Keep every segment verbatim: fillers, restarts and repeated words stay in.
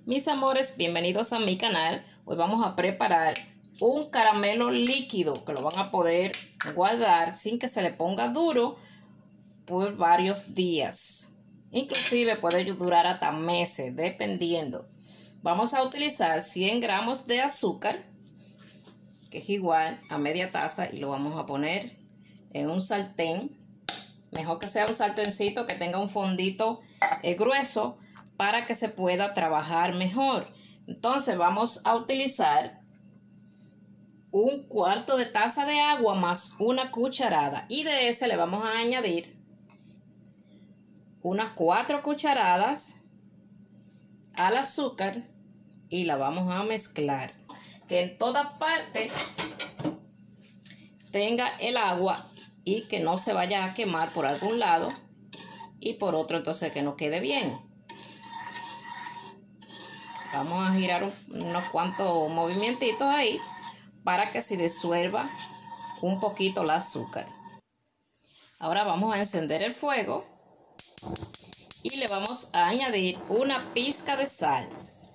Mis amores, bienvenidos a mi canal. Hoy vamos a preparar un caramelo líquido que lo van a poder guardar sin que se le ponga duro por varios días. Inclusive puede durar hasta meses, dependiendo. Vamos a utilizar cien gramos de azúcar, que es igual a media taza, y lo vamos a poner en un sartén. Mejor que sea un sartencito que tenga un fondito eh, grueso para que se pueda trabajar mejor. Entonces vamos a utilizar un cuarto de taza de agua más una cucharada, y de ese le vamos a añadir unas cuatro cucharadas al azúcar y la vamos a mezclar, que en toda parte tenga el agua y que no se vaya a quemar por algún lado y por otro, entonces que no quede bien. Vamos a girar unos cuantos movimientos ahí para que se disuelva un poquito el azúcar. Ahora vamos a encender el fuego y le vamos a añadir una pizca de sal.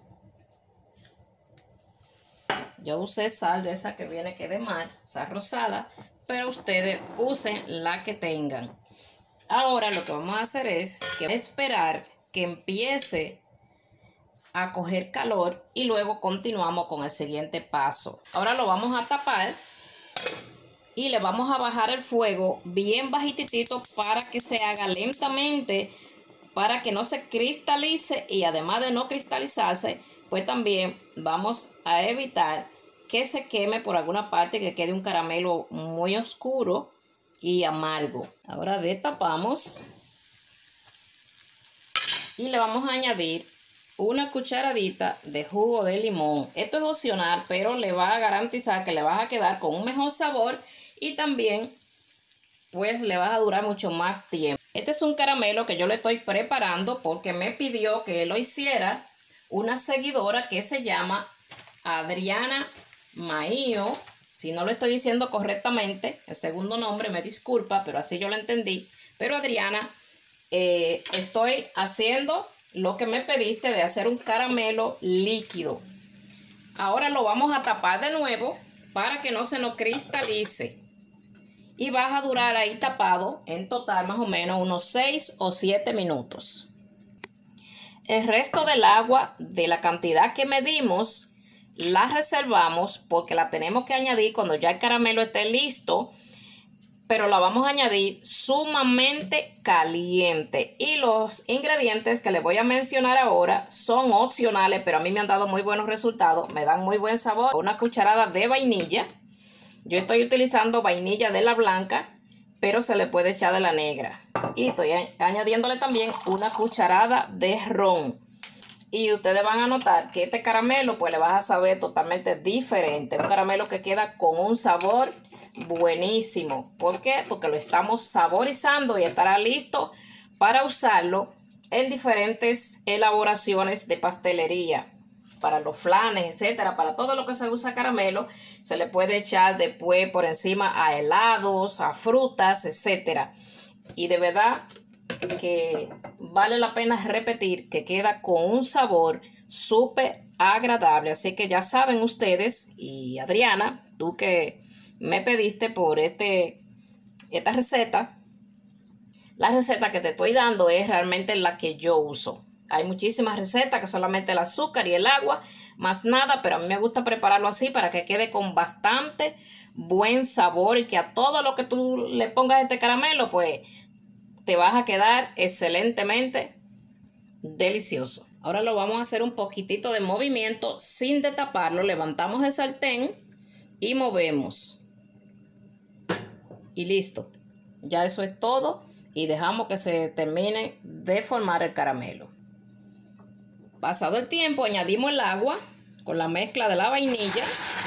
Yo usé sal de esa que viene que de mar, sal rosada, pero ustedes usen la que tengan. Ahora lo que vamos a hacer es que esperar que empiece a coger calor y luego continuamos con el siguiente paso. Ahora lo vamos a tapar y le vamos a bajar el fuego bien bajitito para que se haga lentamente, para que no se cristalice, y además de no cristalizarse, pues también vamos a evitar que se queme por alguna parte, que quede un caramelo muy oscuro y amargo. Ahora destapamos y le vamos a añadir una cucharadita de jugo de limón. Esto es opcional, pero le va a garantizar que le va a quedar con un mejor sabor y también pues le va a durar mucho más tiempo. Este es un caramelo que yo le estoy preparando porque me pidió que lo hiciera una seguidora que se llama Adriana Maío. Si no lo estoy diciendo correctamente, el segundo nombre, me disculpa, pero así yo lo entendí. Pero Adriana, eh, estoy haciendo lo que me pediste de hacer un caramelo líquido. Ahora lo vamos a tapar de nuevo para que no se nos cristalice. Y va a durar ahí tapado en total más o menos unos seis o siete minutos. El resto del agua de la cantidad que medimos la reservamos porque la tenemos que añadir cuando ya el caramelo esté listo, pero la vamos a añadir sumamente caliente. Y los ingredientes que les voy a mencionar ahora son opcionales, pero a mí me han dado muy buenos resultados, me dan muy buen sabor. Una cucharada de vainilla. Yo estoy utilizando vainilla de la blanca, pero se le puede echar de la negra. Y estoy añadiéndole también una cucharada de ron. Y ustedes van a notar que este caramelo pues le va a saber totalmente diferente. Un caramelo que queda con un sabor buenísimo. ¿Por qué? Porque lo estamos saborizando y estará listo para usarlo en diferentes elaboraciones de pastelería. Para los flanes, etcétera. Para todo lo que se usa caramelo, se le puede echar después por encima a helados, a frutas, etcétera. Y de verdad que vale la pena repetir que queda con un sabor súper agradable. Así que ya saben ustedes, y Adriana, tú que me pediste por este, esta receta, la receta que te estoy dando es realmente la que yo uso. Hay muchísimas recetas que solamente el azúcar y el agua, más nada, pero a mí me gusta prepararlo así para que quede con bastante buen sabor y que a todo lo que tú le pongas este caramelo, pues te vas a quedar excelentemente delicioso. Ahora lo vamos a hacer un poquitito de movimiento sin destaparlo. Levantamos el sartén y movemos. Y listo. Ya eso es todo y dejamos que se termine de formar el caramelo. Pasado el tiempo, añadimos el agua con la mezcla de la vainilla,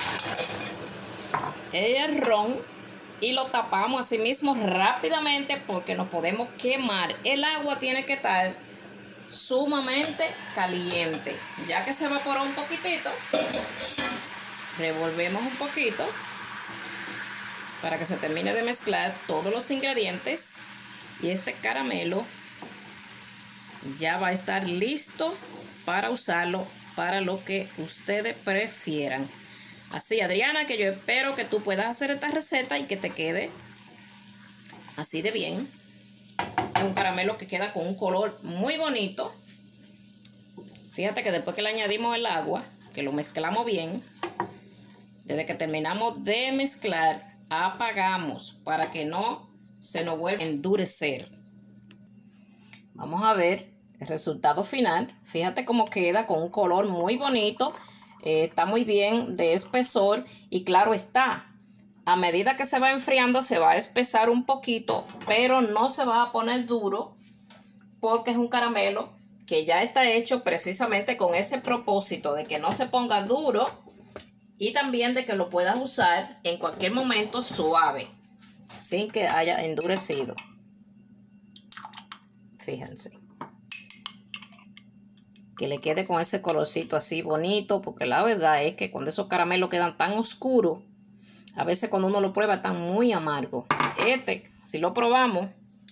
el ron, y lo tapamos así mismo rápidamente porque nos podemos quemar. El agua tiene que estar sumamente caliente. Ya que se evaporó un poquitito, revolvemos un poquito para que se termine de mezclar todos los ingredientes y este caramelo ya va a estar listo para usarlo para lo que ustedes prefieran. Así, Adriana, que yo espero que tú puedas hacer esta receta y que te quede así de bien. Es un caramelo que queda con un color muy bonito. Fíjate que después que le añadimos el agua, que lo mezclamos bien, desde que terminamos de mezclar, apagamos para que no se nos vuelva a endurecer. Vamos a ver el resultado final. Fíjate cómo queda con un color muy bonito. Eh, está muy bien de espesor y claro está, a medida que se va enfriando se va a espesar un poquito, pero no se va a poner duro porque es un caramelo que ya está hecho precisamente con ese propósito de que no se ponga duro y también de que lo puedas usar en cualquier momento suave, sin que haya endurecido. Fíjense. Que le quede con ese colorcito así bonito, porque la verdad es que cuando esos caramelos quedan tan oscuros, a veces cuando uno lo prueba están muy amargos. Este, si lo probamos,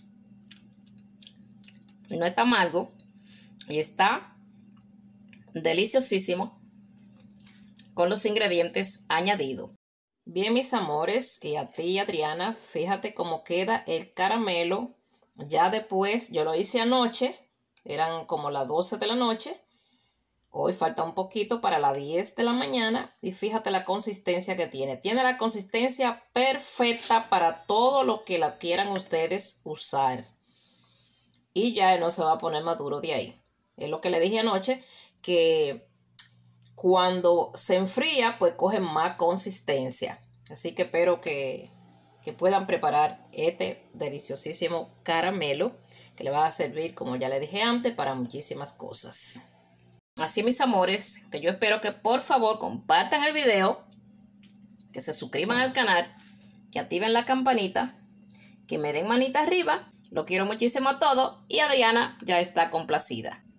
y no está amargo, y está deliciosísimo con los ingredientes añadidos. Bien, mis amores, y a ti, Adriana, fíjate cómo queda el caramelo. Ya después, yo lo hice anoche, eran como las doce de la noche. Hoy falta un poquito para las diez de la mañana y fíjate la consistencia que tiene. Tiene la consistencia perfecta para todo lo que la quieran ustedes usar. Y ya no se va a poner más duro de ahí. Es lo que le dije anoche, que cuando se enfría, pues coge más consistencia. Así que espero que, que puedan preparar este deliciosísimo caramelo que le va a servir, como ya le dije antes, para muchísimas cosas. Así, mis amores, que yo espero que por favor compartan el video, que se suscriban al canal, que activen la campanita, que me den manita arriba. Lo quiero muchísimo a todos y Adriana ya está complacida.